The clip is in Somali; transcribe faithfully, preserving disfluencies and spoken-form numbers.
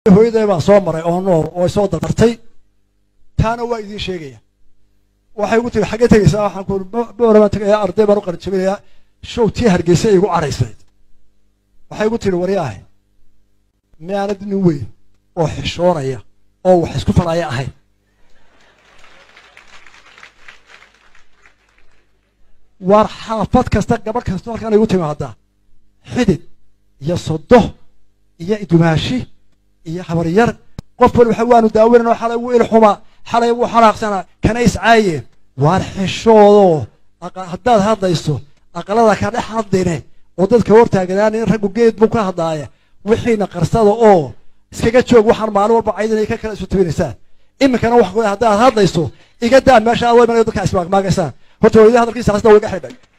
hooyaday baan soo maray oo nool oo soo dartay taana waa idin sheegaya waxay ugu tiri xagee tagaysaa waxaan ku boorama tagaya arday baan u qarjabinaya showtii Hargeysa igu caraysay waxay ugu tiri wariyaahay miyaanad nin weyn oo xishoonaya oo wax isku falaya ahay war xaafad kasta gabadh kasta halkan igu timaada xidid iyo sodo iyo idumaashi iyo habar yar qof wal waxa waanu daawanayno xalay uu ilxuma xalay uu xanaaqsana kana iscaaye war xishoodo haddaad hadlayso aqalada ka dhex hadlayne oo dadka hortaaganaan in raggu geed buu ka hadlaaya wixiina qarsada oo iskaga joog waxaan maalin walba caydinay ka kala isu tabinaysaa iminkana wax haddaad hadlayso iga daa meesha aad way dadka ismaag maagaysaa horta hooyada hadalkiisa asna way ka xidhay